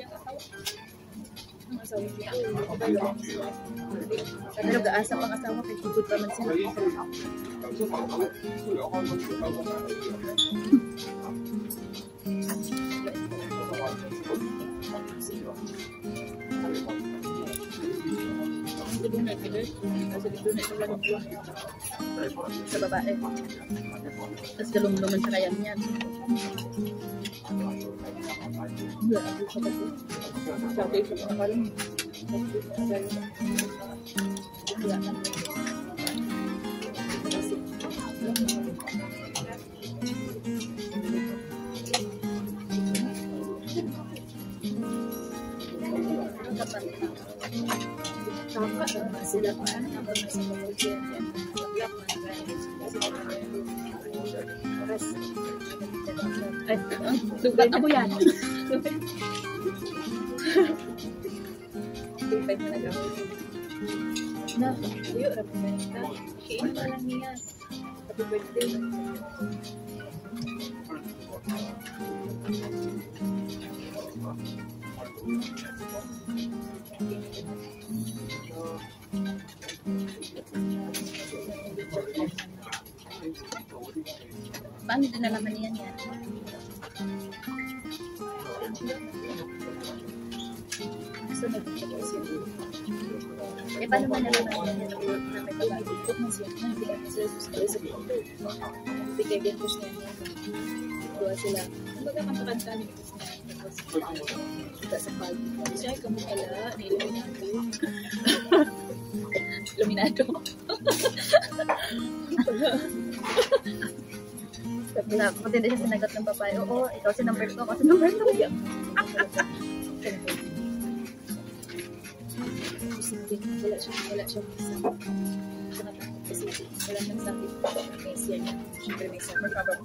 iyang asawa. Ang asawa niya. Pero gaasa pang asawa kay tugod pa man sila. Sa babae. Tapos galong-luman sa kayang niyan. Sabi sa mga kalang. Sila pa ay, lugat ako yan. Tupay na lang ako. Na, uyo, rapi na ito. Kiin pa lang niya. Happy birthday. Paano din nalaman niyan yan? So, eh, paano man nalaman niyan na may pag-ibig mo siya? Hindi ka sila sa pinto. Bigay din ko siya niya. Kuha sila. Kumbaga kantakanta ni ito siya. Tapos, kita sa pag. Siya ay kamukala na iluminado. Iluminado. Pati hindi siya sinagot ng babae. Oo, ikaw si number 2. Ako si number 2. Wala siya kasi wala nang sabi may siya niya. Siyempre may summer problem.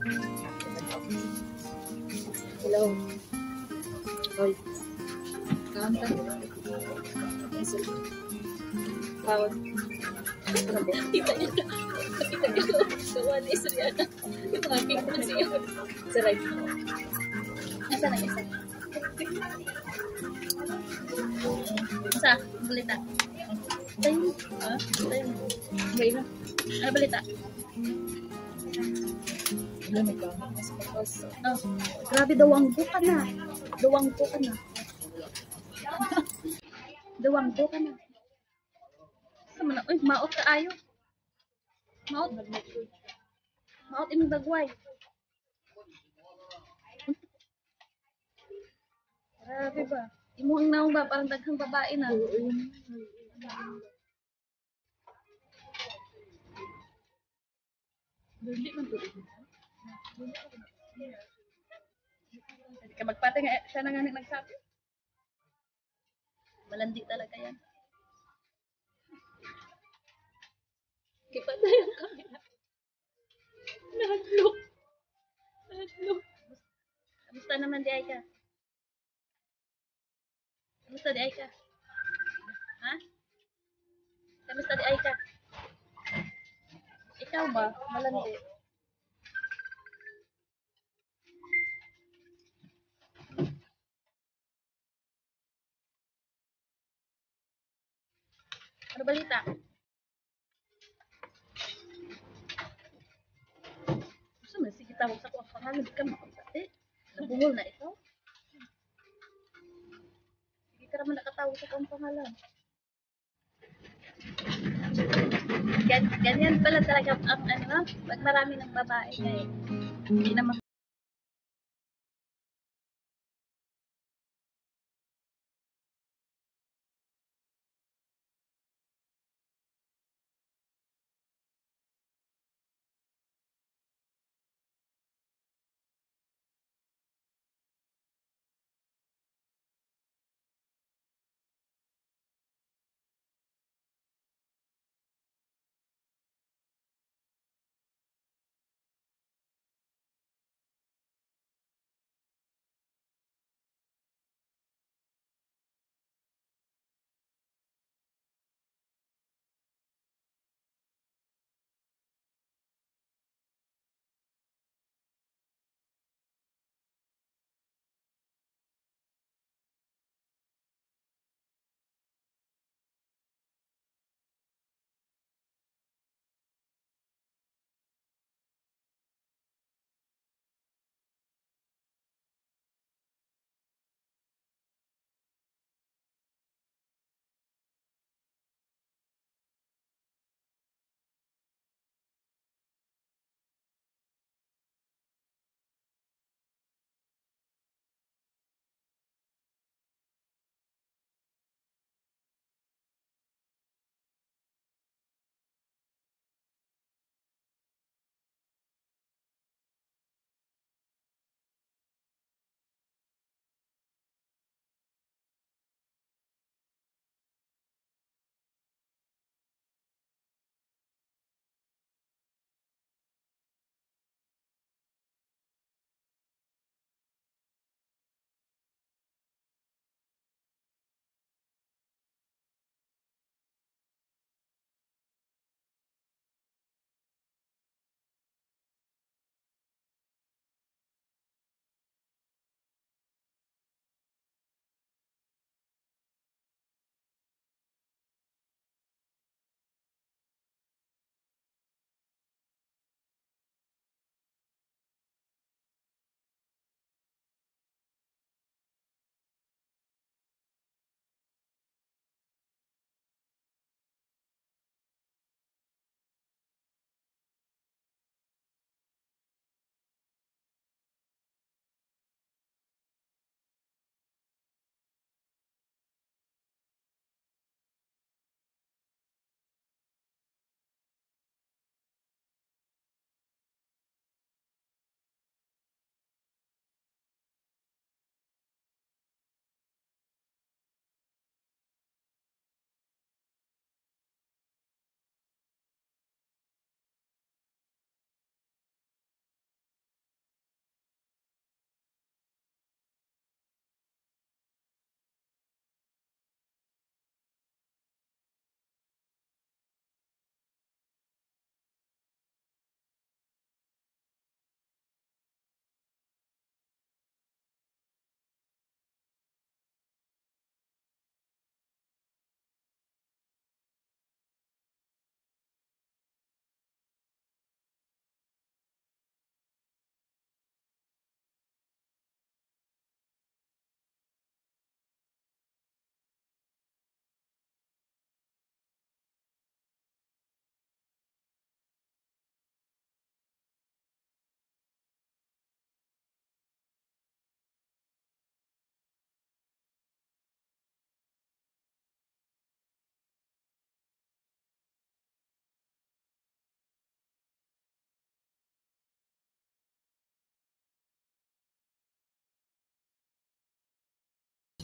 Hello. Hoy. Kanta. Pencil. Pawag. Tita niya. Kita niya. Gawa na isa niya. Ito nga, pink na siya. Sa right. Nasa na isa? Isa? Balita? Tayo. Ah? Tayo. Balita? Ano balita? Wala, may kamas. Oh. Grabe, dawanggo ka na. Dawanggo ka na. Dawanggo ka na. Uy, maot ka ayo. Maot. Maot imong dagway. Grabe ba? Imuhang naong ba? Parang daghang babae na. Hindi man to. Hindi ka magpate nga siya na nga nagsabi. Malandi talaga yan. Kipatay ang kamera. Nag-look. Nag-look. Kamusta naman di ay ka? Kamusta di ay ka? Ha? Kamusta di ay ka? Ikaw ba? Malandi. Ano balita? Gusto mo, sige tawag sa kuwang pangalan. Hindi ka makapati. Nabungol na ito. Hindi ka naman nakatawag sa kuwang pangalan. Ganyan pala talaga ang ano, pag marami ng babae kaya hindi naman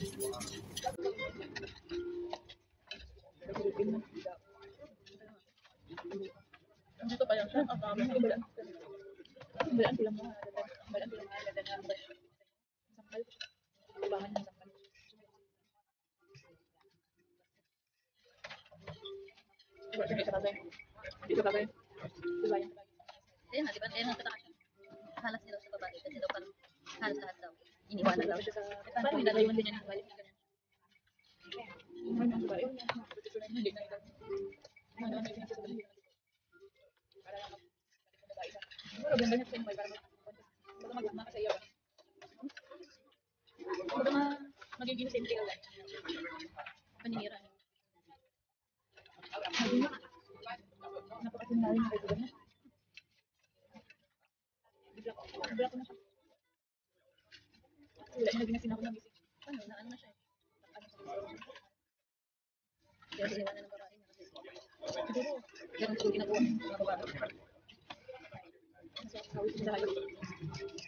Dito pa lang siya. Ang dami ng balaan. Balaan sila mga balaan sila mga ganda na fresh. Sampal. Kubangan ng sampal. Diba siya isa bagay? Isa bagay? Diba yan? Kaya nga, di ba? Kaya nga kataka siya. Halas niya daw sa babae. Kasi daw parang halos lahat daw. Iniwanan daw siya. Parang nilalaman din niya ng balik. Ano ang babae? Hindi na ito. Ano ang ipinasa sa babae? Para babae siya. Pero ganda niya sa babae para baga magugma ka sa iyo. Baga magiging simple lang. Paninira niya. Napakasinari na kayo niya. Bigla ko na siya. Wala niya naging sinako ng isip. Ano na siya eh. Kaya iniwanan ng babae niya kasi. Siguro, Ganun siguro ginagawa ng mga babae. nasa kawis sa kayo.